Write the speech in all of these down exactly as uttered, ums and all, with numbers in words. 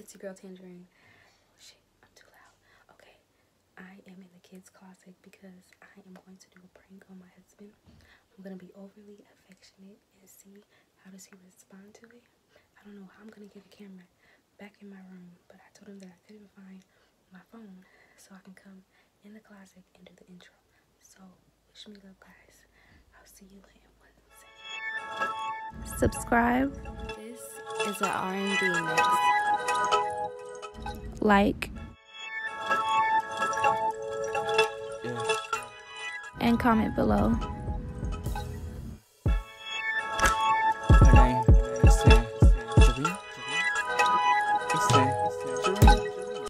It's your girl Tangerine. Shit, I'm too loud. Okay, I am in the kids' closet because I am going to do a prank on my husband. I'm gonna be overly affectionate and see how does he respond to it. I don't know how I'm gonna get the camera back in my room, but I told him that I couldn't find my phone, so I can come in the closet and do the intro. So wish me luck, guys. I'll see you in one second. Subscribe. This is an R and B mix. Like Yeah. and comment below. Her name is Tangerine. It's Tangerine.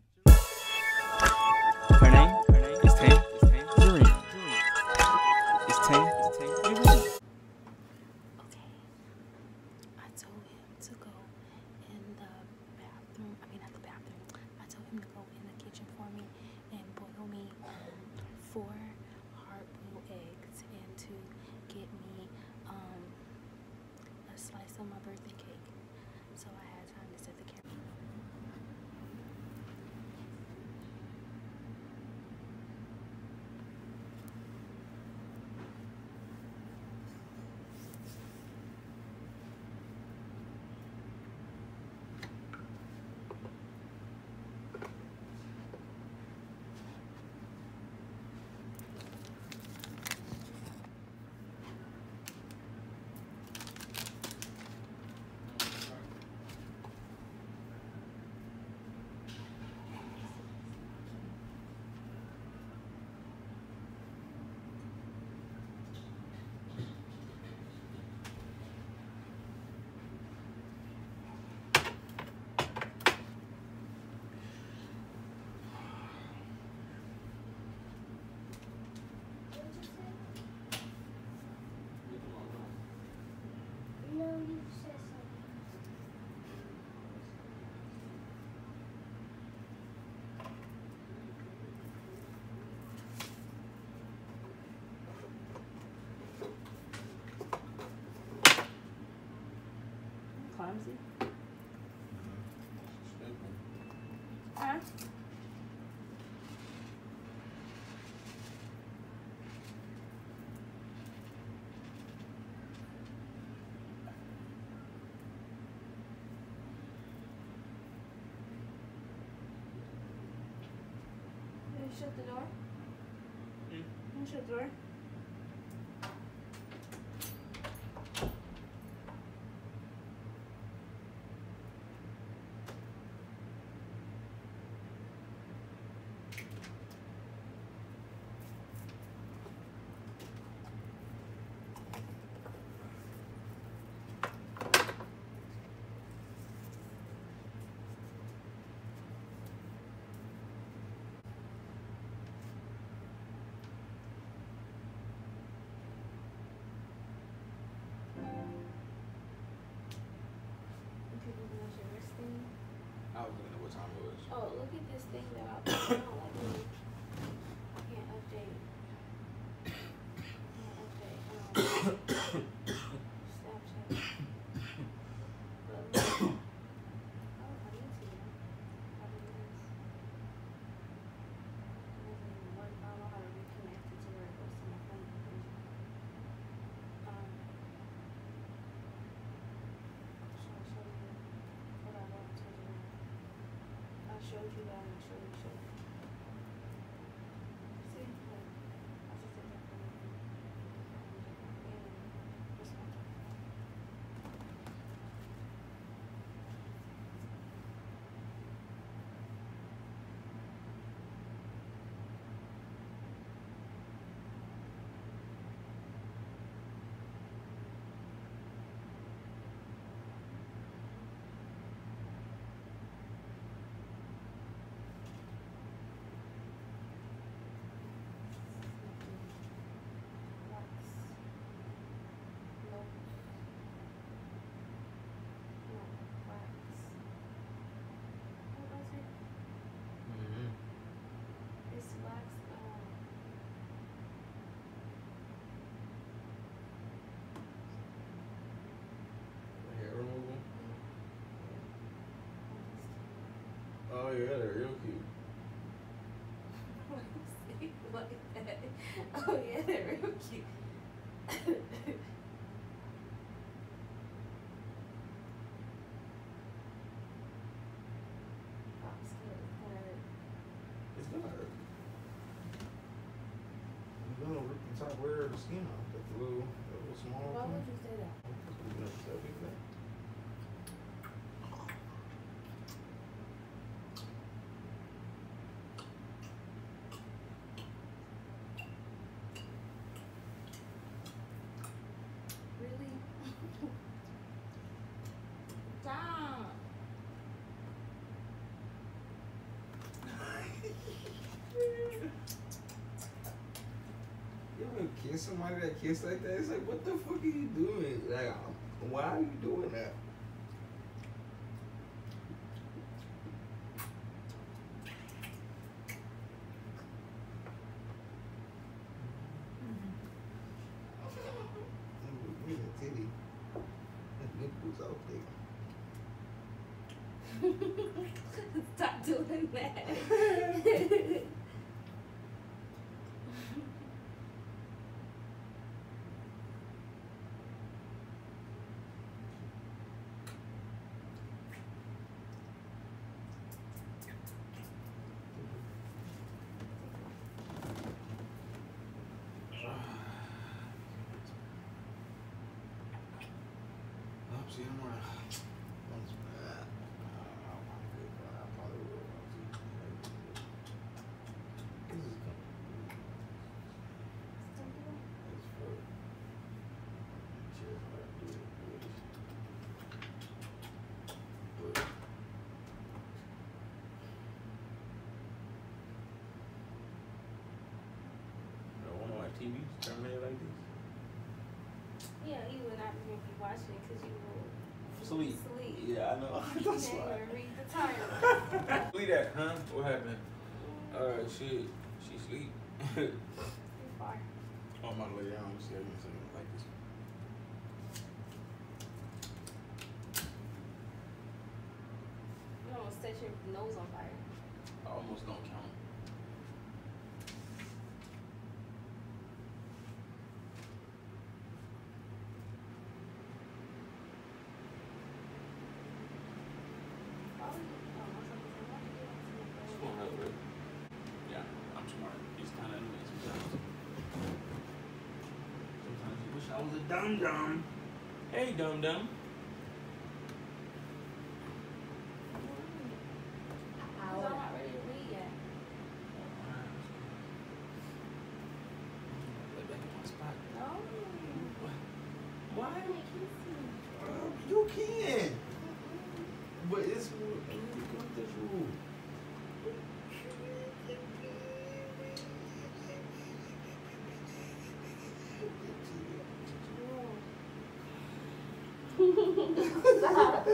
Her name is Tangerine. It's Tangerine. Okay. I told him to go in the bathroom. I mean, not the bathroom. I told him to go in the kitchen for me and boil me um, four hard-boiled eggs and to get me um, a slice of my birthday cake. So I had time to set the camera. Clumsy. Huh? Can you shut the door? Hmm? Can you shut the door? I was looking at what time it was. Oh, look at this thing that I, I don't like it. I can't update. I can't update. Um, Snapchat. But look. Oh, I need to. Probably is. It doesn't even work. I don't know how to reconnect it to where it goes to my phone. Um, so I'll show you what I want to do. I showed you that and showed you showed you. See? Look. I just did that for you. And this one. cute. Like that. Oh yeah, they're real cute. I'm scared it's gonna hurt. It's gonna hurt. You're gonna rip the top layer of the skin off. That little, that little small Why thing. would you say that? You know, that big thing. Really? Stop. You ever kiss somebody that kiss like that? It's like, what the fuck are you doing? Like, um, why are you doing that? Ooh, look at titty. That nipples out there. Stop doing that. Oh, see, I'm gonna. That's bad. Uh, I probably will. I probably will. This is coming. It's for. Cheers, I do it. But. I don't want my T V terminated like this. Yeah, you would not even be watching it because you will Sleep. sleep. Yeah, I know. You That's can't why. even read the title. Sleep that, huh? What happened? Uh, she, she sleep. Too far. Oh, I'm about to lay down. Let me see how you can say it like this. You almost set your nose on fire. I almost don't count. Why would you? Oh, I was about to say, why would you do that to It's your going friend? up, right? Yeah, I'm smart. It's kind of annoying sometimes. Sometimes you wish I was a dum dum. Hey, dum dum. I'm not ready to read yet. Lay back in my spot. No. Why? Why would you kiss me? Uh, you can. But it's what this rule. Stop.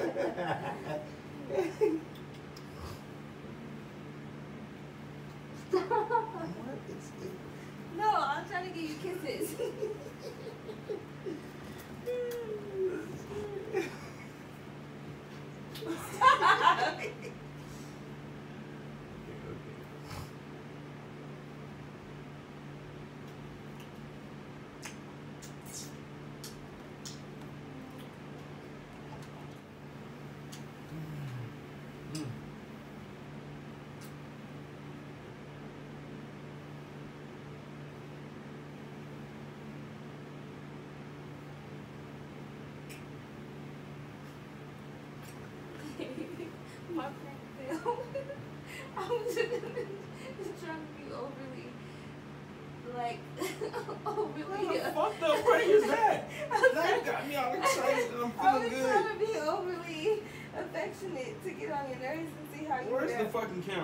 Stop. What is it? No, I'm trying to give you kisses. Stop. My friend Phil. I was just trying to be overly, like, overly. What the fucked up prank is that? That got me all excited and I'm I was feeling trying good. to be overly affectionate to get on your nerves and see how you Where's the react. fucking camera?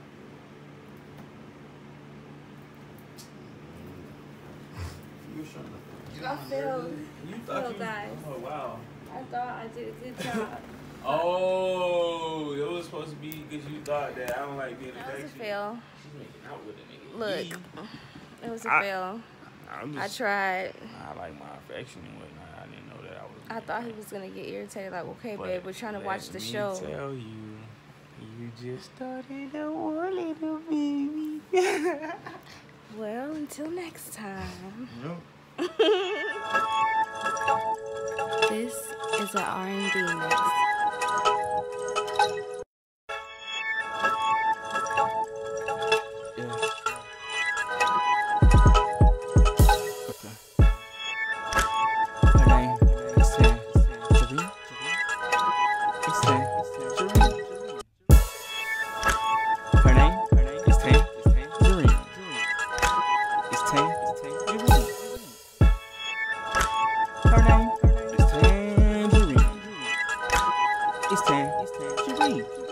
You were trying to get I on my failed. nerves. You I thought failed, you guys. Oh wow. I thought I did a good job. Oh, it was supposed to be because you thought that I don't like being That was a affectionate. fail. She's making out with a nigga. Look, Yeah. it was a I- fail. I'm I just, tried. I like my affection and whatnot. I didn't know that I was. I thought he was gonna get irritated. Like, okay, But babe, we're trying to let watch the me show. Tell you, you just started a war, little baby. Well, until next time. Nope. This is a R and B mix. Yeah. Okay. Her name is Tangerine. It's Tangerine. Her name is Tangerine. It's Tangerine. Her name is Tangerine. It's Tangerine.